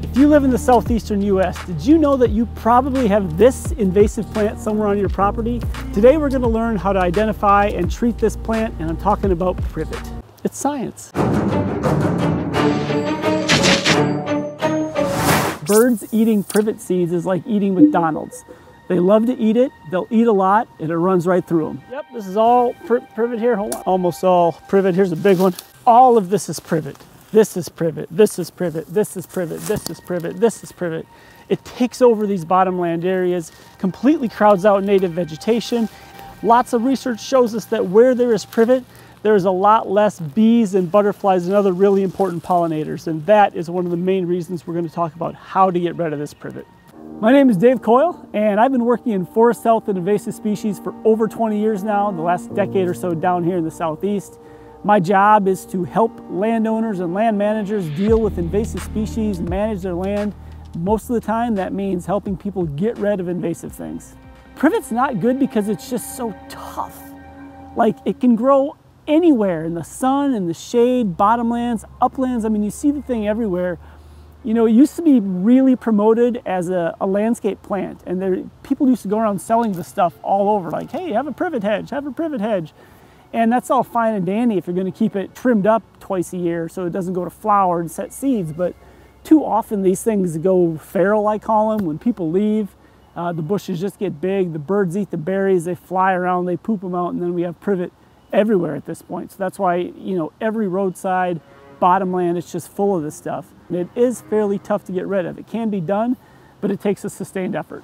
If you live in the southeastern US, did you know that you probably have this invasive plant somewhere on your property? Today we're going to learn how to identify and treat this plant, and I'm talking about privet. It's science. Birds eating privet seeds is like eating McDonald's. They love to eat it, they'll eat a lot, and it runs right through them. Yep, this is all privet here, hold on. Almost all privet, here's a big one. All of this is privet. This is privet, this is privet, this is privet, this is privet, this is privet. It takes over these bottomland areas, completely crowds out native vegetation. Lots of research shows us that where there is privet, there's a lot less bees and butterflies and other really important pollinators, and that is one of the main reasons we're going to talk about how to get rid of this privet. My name is Dave Coyle, and I've been working in forest health and invasive species for over 20 years now, the last decade or so down here in the southeast. My job is to help landowners and land managers deal with invasive species and manage their land. Most of the time that means helping people get rid of invasive things. Privet's not good because it's just so tough. Like, it can grow anywhere in the sun, in the shade, bottomlands, uplands. I mean, you see the thing everywhere. You know, it used to be really promoted as a landscape plant, and people used to go around selling the stuff all over, like, hey, have a privet hedge, have a privet hedge. And that's all fine and dandy if you're going to keep it trimmed up twice a year so it doesn't go to flower and set seeds. But too often these things go feral, I call them. When people leave, the bushes just get big, the birds eat the berries, they fly around, they poop them out, and then we have privet everywhere at this point. So that's why, you know, every roadside, bottomland, it's just full of this stuff. And it is fairly tough to get rid of. It can be done, but it takes a sustained effort.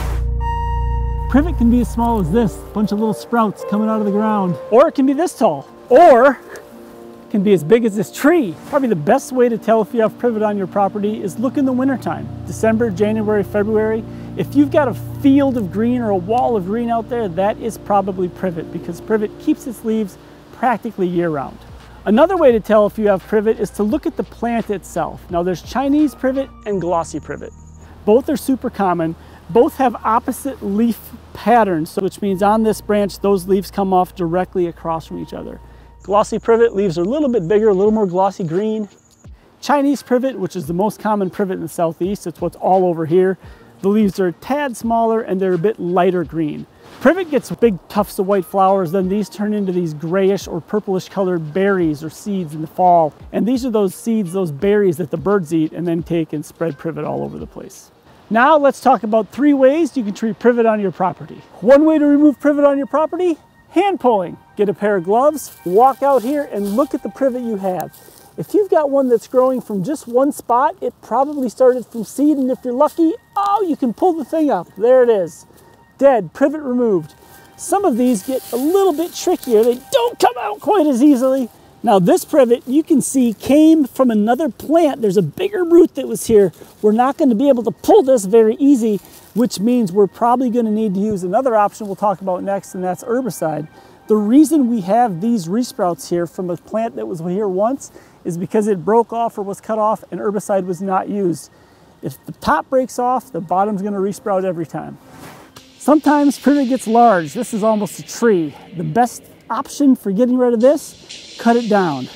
Privet can be as small as this, a bunch of little sprouts coming out of the ground. Or it can be this tall. Or it can be as big as this tree. Probably the best way to tell if you have privet on your property is look in the wintertime. December, January, February. If you've got a field of green or a wall of green out there, that is probably privet, because privet keeps its leaves practically year-round. Another way to tell if you have privet is to look at the plant itself. Now, there's Chinese privet and glossy privet. Both are super common. Both have opposite leaf patterns, which means on this branch, those leaves come off directly across from each other. Glossy privet leaves are a little bit bigger, a little more glossy green. Chinese privet, which is the most common privet in the southeast, it's what's all over here. The leaves are a tad smaller and they're a bit lighter green. Privet gets big tufts of white flowers, then these turn into these grayish or purplish colored berries or seeds in the fall. And these are those seeds, those berries that the birds eat and then take and spread privet all over the place. Now let's talk about 3 ways you can treat privet on your property. One way to remove privet on your property, hand pulling. Get a pair of gloves, walk out here and look at the privet you have. If you've got one that's growing from just one spot, it probably started from seed, and if you're lucky, oh, you can pull the thing up. There it is. Dead, privet removed. Some of these get a little bit trickier. They don't come out quite as easily. Now this privet, you can see, came from another plant. There's a bigger root that was here. We're not going to be able to pull this very easy, which means we're probably going to need to use another option we'll talk about next, and that's herbicide. The reason we have these resprouts here from a plant that was here once is because it broke off or was cut off and herbicide was not used. If the top breaks off, the bottom's going to resprout every time. Sometimes privet gets large. This is almost a tree. The best option for getting rid of this, cut it down.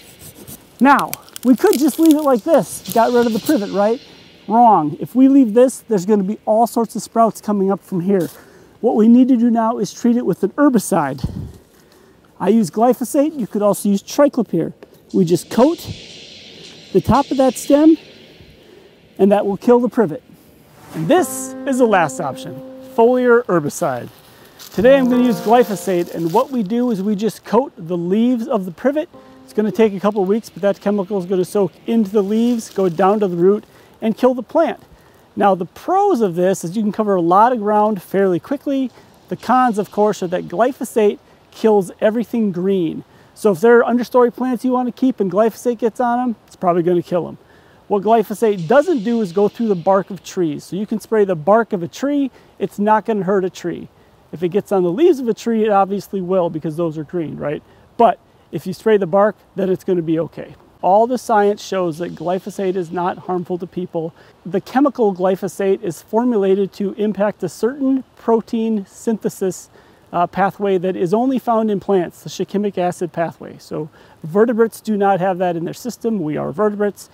Now, we could just leave it like this, got rid of the privet, right? Wrong. If we leave this, there's going to be all sorts of sprouts coming up from here. What we need to do now is treat it with an herbicide. I use glyphosate. You could also use triclopyr. We just coat the top of that stem, and that will kill the privet. And this is the last option, foliar herbicide. Today I'm going to use glyphosate, and what we do is we just coat the leaves of the privet. It's going to take a couple of weeks, but that chemical is going to soak into the leaves, go down to the root, and kill the plant. Now, the pros of this is you can cover a lot of ground fairly quickly. The cons, of course, are that glyphosate kills everything green. So if there are understory plants you want to keep and glyphosate gets on them, it's probably going to kill them. What glyphosate doesn't do is go through the bark of trees. So you can spray the bark of a tree, it's not going to hurt a tree. If it gets on the leaves of a tree, it obviously will, because those are green, right? But if you spray the bark, then it's going to be okay. All the science shows that glyphosate is not harmful to people. The chemical glyphosate is formulated to impact a certain protein synthesis pathway that is only found in plants, the shikimic acid pathway. So vertebrates do not have that in their system. We are vertebrates.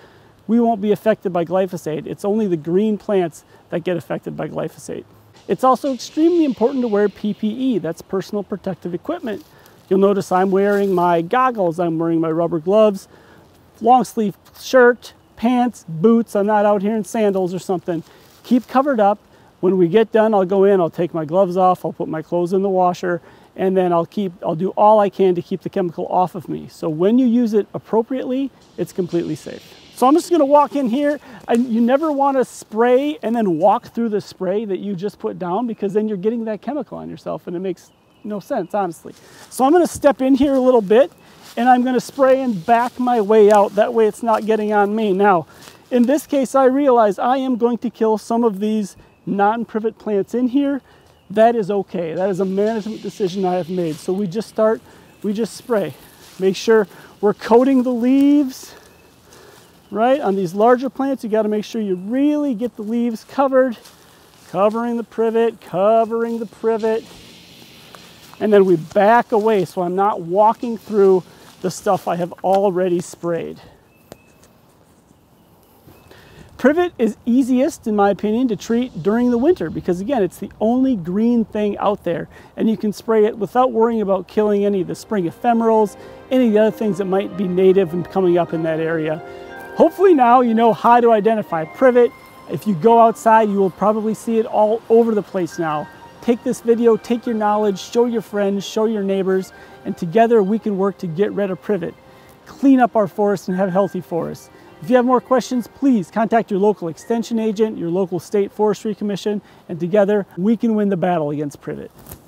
we won't be affected by glyphosate. It's only the green plants that get affected by glyphosate. It's also extremely important to wear PPE, that's personal protective equipment. You'll notice I'm wearing my goggles, I'm wearing my rubber gloves, long sleeve shirt, pants, boots. I'm not out here in sandals or something. Keep covered up. When we get done, I'll go in, I'll take my gloves off, I'll put my clothes in the washer, and then I'll do all I can to keep the chemical off of me. So when you use it appropriately, it's completely safe. So I'm just gonna walk in here, and you never wanna spray and then walk through the spray that you just put down, because then you're getting that chemical on yourself and it makes no sense, honestly. So I'm gonna step in here a little bit and I'm gonna spray and back my way out. That way it's not getting on me. Now, in this case, I realize I am going to kill some of these non-privet plants in here. That is okay. That is a management decision I have made. So we just spray. Make sure we're coating the leaves, right? On these larger plants, you gotta make sure you really get the leaves covered, covering the privet, and then we back away so I'm not walking through the stuff I have already sprayed. Privet is easiest, in my opinion, to treat during the winter because, again, it's the only green thing out there, and you can spray it without worrying about killing any of the spring ephemerals, any of the other things that might be native and coming up in that area. Hopefully now you know how to identify privet. If you go outside, you will probably see it all over the place now. Take this video, take your knowledge, show your friends, show your neighbors, and together we can work to get rid of privet, clean up our forests, and have healthy forests. If you have more questions, please contact your local extension agent, your local state forestry commission, and together we can win the battle against privet.